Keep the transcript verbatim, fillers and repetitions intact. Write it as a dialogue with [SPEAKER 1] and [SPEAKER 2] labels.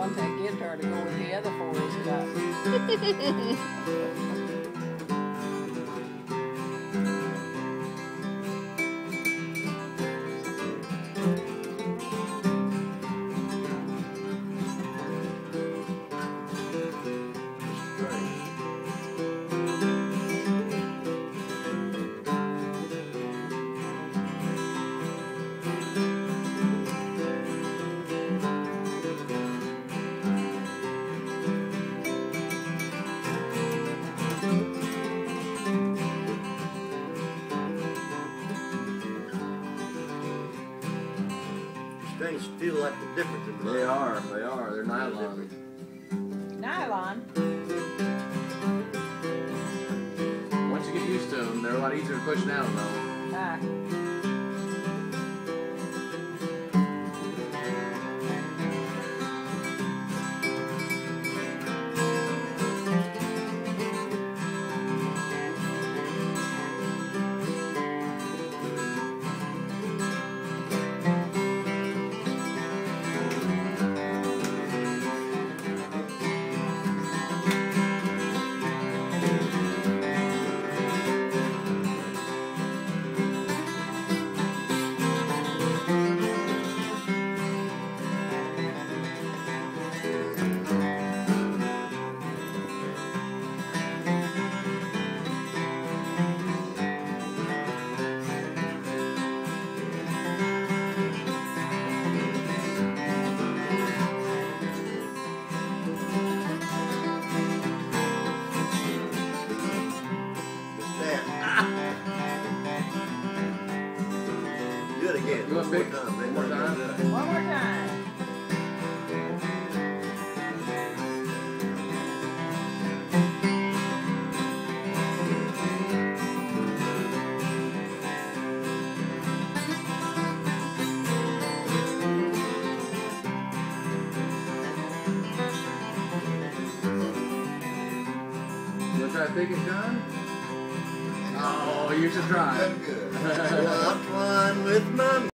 [SPEAKER 1] want that guitar to go with the other four he's got.
[SPEAKER 2] Strings feel like the difference in
[SPEAKER 3] They are, they are. They're nylon.
[SPEAKER 1] Nylon?
[SPEAKER 3] Once you get used to them, they're a lot easier to push down though.
[SPEAKER 1] Ah.
[SPEAKER 2] Do it again.
[SPEAKER 3] You want
[SPEAKER 2] One more
[SPEAKER 3] big?
[SPEAKER 2] time.
[SPEAKER 3] One more time?
[SPEAKER 1] One more time.
[SPEAKER 3] You want to try Big and John? Oh, you should try.
[SPEAKER 2] That's good. Walk one with my